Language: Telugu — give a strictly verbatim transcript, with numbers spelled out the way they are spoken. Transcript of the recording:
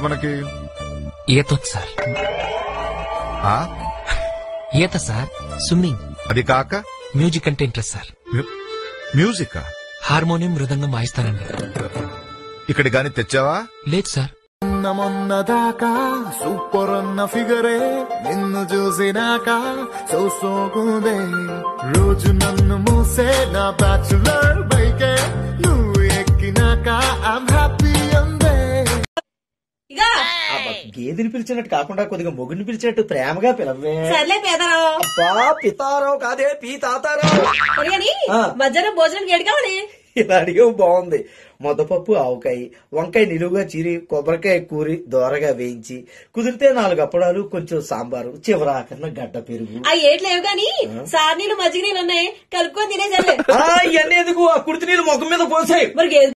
మనకి? ఈత సార్. ఈత సార్, స్విమ్మింగ్. అది కాక మ్యూజిక్ అంటే ఇంట్రెస్ట్ సార్. మ్యూజిక్? హార్మోనియం మృదంగం వాయిస్తానండి. ఇక్కడ గాని తెచ్చావా? లేదు సార్. మొన్నదాకా సూపర్ అన్న ఫిగరే నిన్ను చూసినాక సోసోగుందే. రోజు నన్ను మూసే నా బ్యాచులర్ బైకే నువ్వు ఎక్కినాక ఐమ్ హ్యాపీ అందే. గేదెని పిలిచినట్టు కాకుండా కొద్దిగా మొగుడిని పిలిచినట్టు ప్రేమగా పిలవే. సర్లే పేదరావు. అబ్బా పితారావు కాదే పీ తాతారావు. మధ్యాహ్నం భోజనం ఏడు కావాలి. ఇలా అడిగేవి బాగుంది. మొదపప్పు ఆవకాయ, వంకాయ నిలువుగా చీరి, కొబ్బరికాయ కూరి దోరగా వేయించి, కుదిరితే నాలుగు అప్పడాలు, కొంచెం సాంబారు, చివరాకన్న గడ్డ పెరుగు. ఆ ఏట్లేవు గాని సార్ నీళ్ళు మజ్జిగ నీళ్ళు ఉన్నాయి, కలుపుకొని తినేసరి. ఇవన్నీ ఎందుకు? ఆ కుర్తి నీళ్ళు ముఖం మీద పోసాయి. మరి